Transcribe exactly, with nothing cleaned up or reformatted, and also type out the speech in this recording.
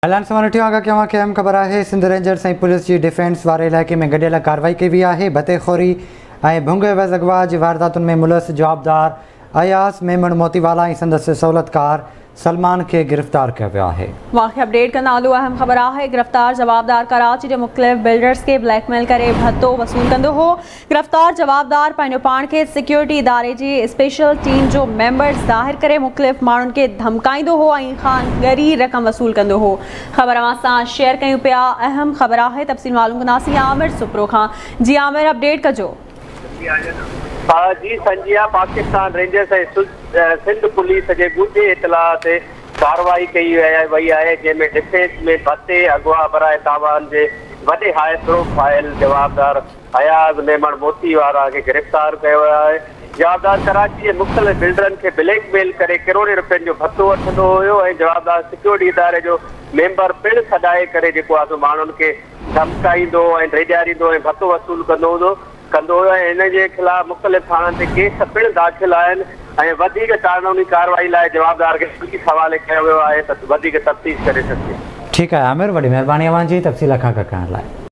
ऐलान सां वठी आगाह कयां कि अहम ख़बर है सिंध रेंजर्स ऐं पुलिस जी डिफेंस वारे इलाइक़े में गडियल कार्रवाई कई वई है। बतेखोरी ऐं भुंग एवज़ अगवा जी वारदातुनि में मुलस जवाबदार अयास मेमण मोतीवाला ऐं संदसि सहूलतकार सलमान के गिरफ़्तार किया वियो आहे। वाक़िया अपडेट कंदा हलूं। अहम ख़बर है गिरफ़्तार जवाबदार कराची के मुख़्तलिफ़ बिल्डर्स के ब्लैकमेल करे भत्तो वसूल कंदो हो। गिरफ़्तार जवाबदार पंहिंजो पाण के सिक्योरिटी इदारे जी स्पेशल टीम जो मेंबर ज़ाहिर करे मुख़्तलिफ़ माण्हुनि के धमकाईंदो हो ऐं ख़ानगरी रक़म वसूल कंदो हो। ख़बर अवां सां शेयर कयूं पिया। अहम ख़बर है तफ़सील मालूम कंदासीं आमिर सुप्रो खां। जी आमिर, अपडेट कजो। जी संजिया, पाकिस्तान रेंजर्स ऐं सिंध पुलिस के ॻुझे इतला ते कार्रवाई कई वई है, जैमें डिफेंस में भत्ते अगवा बराए तावान के वॾे हाई प्रोफाइल जवाबदार अयाज़ मेमण मोतीवाला के गिरफ़्तार किया है। जवाबदार कराची के मुख़्तलिफ़ बिल्डरन के ब्लैकमेल करे करोड़े रुपयन जो भत्तो वठंदो हुयो ऐं जवाबदार सिक्योरिटी इदारे जो मेंबर पिण सॾाए करे जेको आहे माण्हुनि खे धमकाईंदो ऐं ड्रेजारींदो ऐं भत्तो वसूल कंदो हुओ कंदो हुयो ऐं हिन जे ख़िलाफ़ मुख़्तलिफ़ थाणनि ते केस पिण दाख़िल आहिनि ऐं वधीक कानूनी कार्रवाई लाइ जवाबदार खे पुलिस हवाले कयो वियो आहे त वधीक तफ़्तीश करे सघे। ठीक है आमिर, वॾी महिरबानी अवां जी तफ़सील खां करण लाइ।